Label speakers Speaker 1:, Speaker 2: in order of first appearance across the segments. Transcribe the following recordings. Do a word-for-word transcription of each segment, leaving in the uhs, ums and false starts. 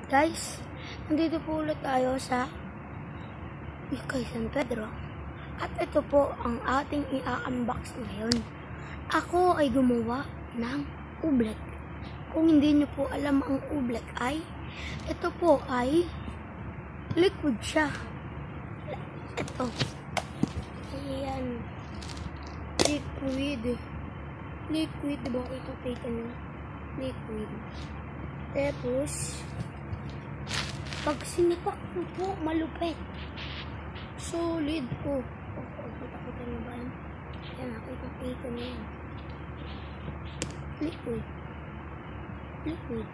Speaker 1: Guys, nandito po ulit tayo sa Ikay San Pedro. At ito po ang ating i-unbox ngayon. Ako ay gumawa ng oobleck. Kung hindi nyo po alam ang oobleck ay, ito po ay liquid siya. Ito. Ayan. Liquid. Liquid. Diba ito kita nyo? Liquid. Tapos, pag sinipak mo po, malupit. Solid po. Oh, oh, kita-kita nyo ba yun? Yan, nakita-kita nyo yan. Liquid. Liquid.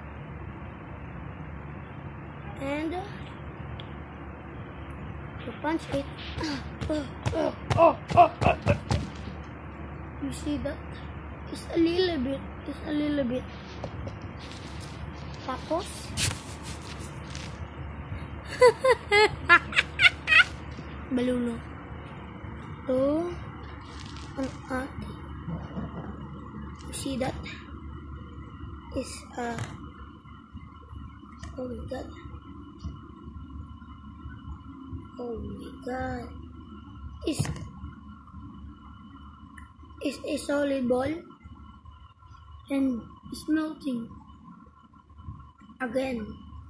Speaker 1: And, uh, you punch it. Uh, uh, uh, uh, uh, uh. You see that? It's a little bit. It's a little bit. Tapos, balulo. Ito, ang ating. You see that? Is a, uh, oh my god. Oh my god. Is, is a solid ball and it's melting. Again,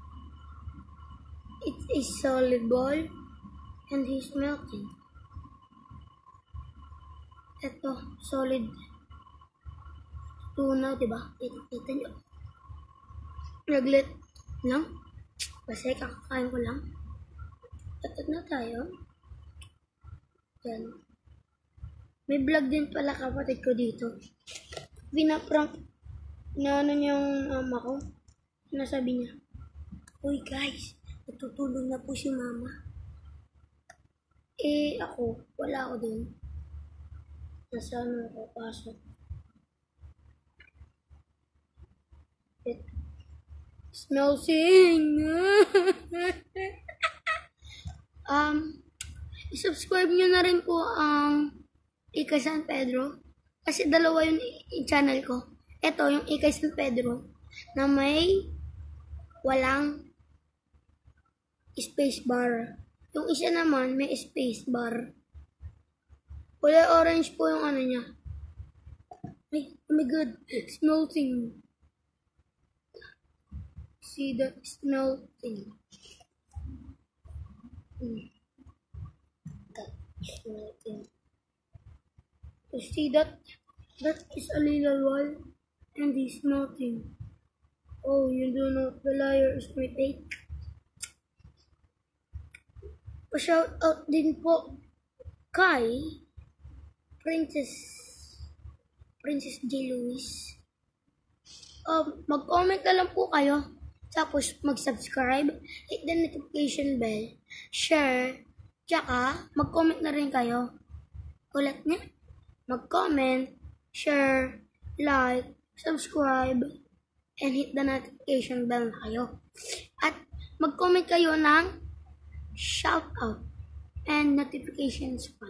Speaker 1: it's a solid ball and he's melting. Ito, solid tunaw, diba? Kita nyo. Naglit lang. Kasi kakakain ko lang. Tatat na tayo. Yan. May vlog din pala kapatid ko dito. Pinaprank na ano yung mama ko. Nasabi niya, uy guys, natutulog na po si mama. Eh ako, wala ako din. Nasa ano ako pasok. It smells sing. um, subscribe nyo na rin po ang Ikay San Pedro. Kasi dalawa yung channel ko. Ito yung Ikay San Pedro na may walang space bar. Yung isa naman may space bar. Kulay orange po yung ano niya. Ay, oh my god, it's melting. See that it's melting. Hmm. That's melting. You see that? That is a little wall and it's melting. Oh, you do not, the liar is my take. Pa-shout out din po kay Princess Princess J. Lewis. Um, mag-comment na lang po kayo. Tapos mag-subscribe, hit the notification bell, share, tsaka mag-comment na rin kayo. Ulit niya, mag-comment, share, like, subscribe, and hit the notification bell na kayo. At mag-comment kayo ng shoutout and notifications pa.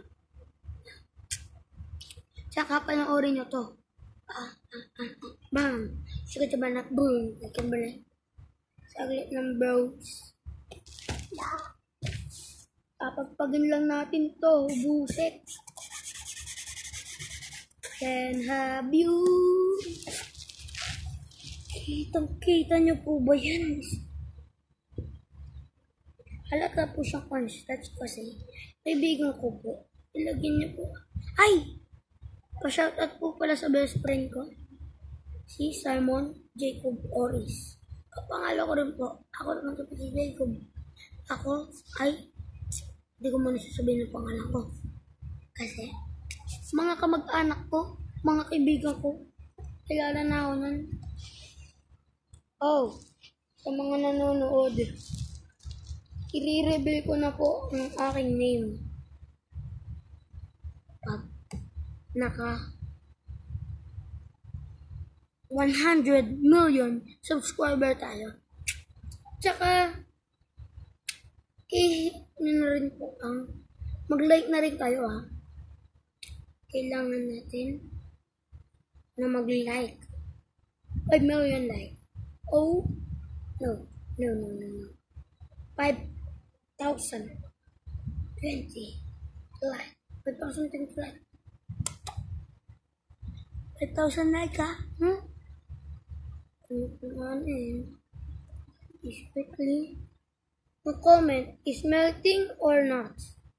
Speaker 1: Tsaka panoorin nyo to. Ah, ah, ah, ah. Bang! Sige ba na? Boom! Nagkabala. Saglit ng bros. Papagpagin lang natin to. Buset. Can have you. Kitang-kita nyo po ba yan? Halata po siyang cornstarch kasi kaibigan ko po. Ilagyan niyo po. Ay! Pa-shoutout po pala sa best friend ko. Si Simon Jacob Oris. Kapangalo ko rin po. Ako naman ito po si Jacob. Ako ay hindi ko muna sasabihin ng pangalan ko. Kasi mga kamag-anak ko, mga kaibigan ko, kilala na ako nun. Oh, sa mga nanonood, i-reveal ko na po ang aking name. Pag naka one hundred million subscriber tayo. Tsaka, eh, na rin po ang mag-like na rin tayo ha. Kailangan natin na mag-like. five million like. Oh, no, No, no, no, no. five thousand twenty like. five thousand twenty like. five thousand like ah. Hmm? Ano yun? Is quickly. The comment is melting or not?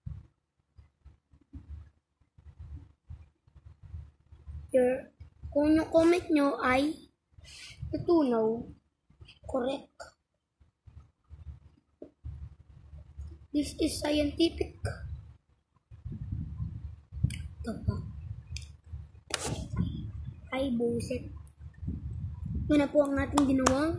Speaker 1: Your, kung yung comment nyo ay natunaw, correct. This is scientific. Ito po. Ay, buset. Yun na po ang ating ginawang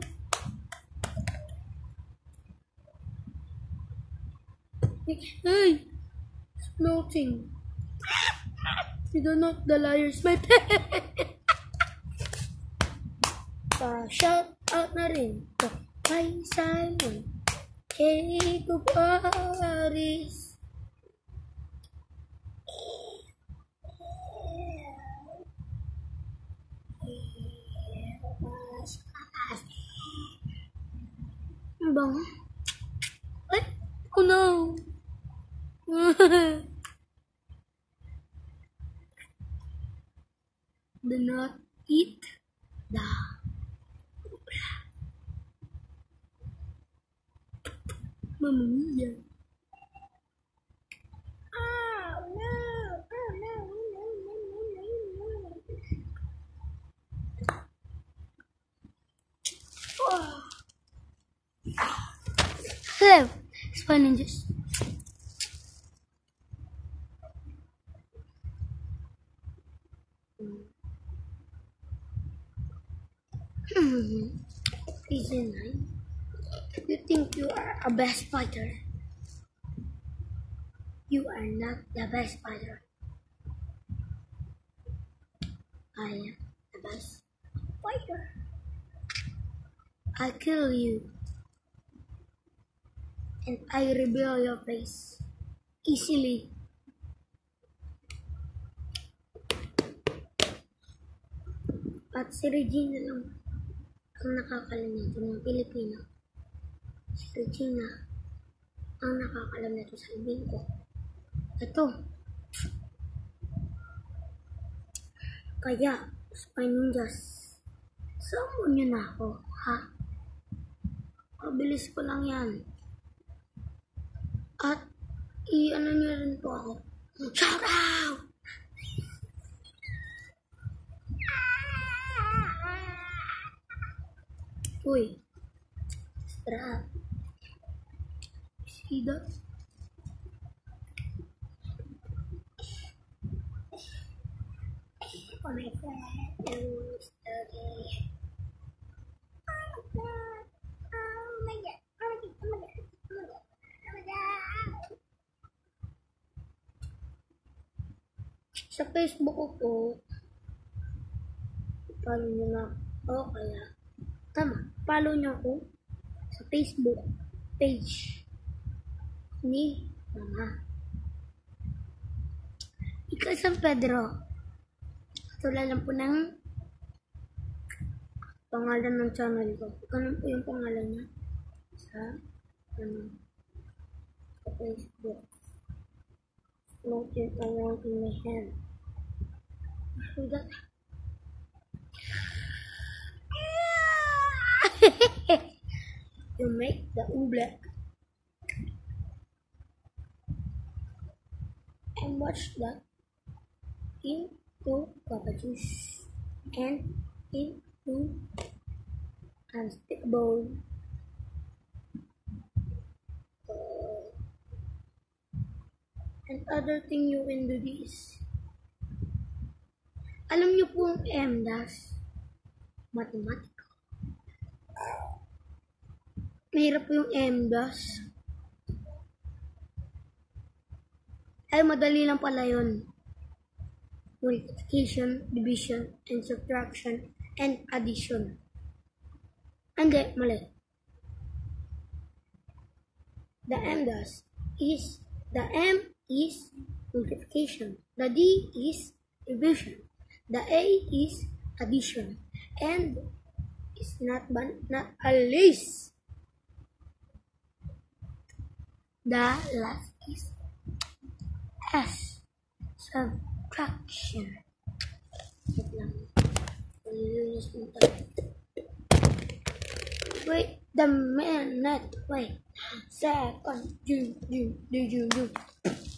Speaker 1: hey! It's melting. You don't know the liars, my pet. Pa shout out na rin to kay Simon, kay Kubaris. Ano bang? Ay! Oh no! Do not eat the cobra. Mamma mia. Oh no! Oh no! No! No! No! No! Oh. Hello, Spy Ninjas. Reason nine. You think you are a best fighter? You are not the best fighter. I am the best fighter. I kill you, and I reveal your face easily. At si Regina lang ang nakakalam nito ng Pilipino. Si Regina ang nakakalam nito sa ibig ko. Ito. Kaya, Spy Ninjas, summon nyo na ako, ha? Mabilis ko lang yan. At, i-ano nyo rin po ako. Shout out! Uy, strap. See that? Oh my god, who's okay? Oh my god, oh my god, oh my god, oh my god, oh my god, oh my god. Sa Facebook ko po, follow nyo na ako, kaya, tama, follow nyo ako sa Facebook page ni Mama Ika San Pedro. Tulad lang po ng pangalan ng channel ko. Ganun po yung pangalan niya sa, ano, sa Facebook. Floating around in my hand. So that, you make the oobleck and watch that into Papa Juice and into Unspeakable. Uh, and other thing you can do this. Alam niyo po ang M D A S? Mathematical. Mahirap po yung M D A S. Ay, madali lang pala yun. Multiplication, division, and subtraction, and addition. Hindi, mali. The M D A S is, the M is multiplication. The D is division. The A is addition. And is not, but not a least. The last is S. Subtraction. Wait lang. Nalilinis mo tayo. Wait the minute. Wait. Second. June, June, June, June.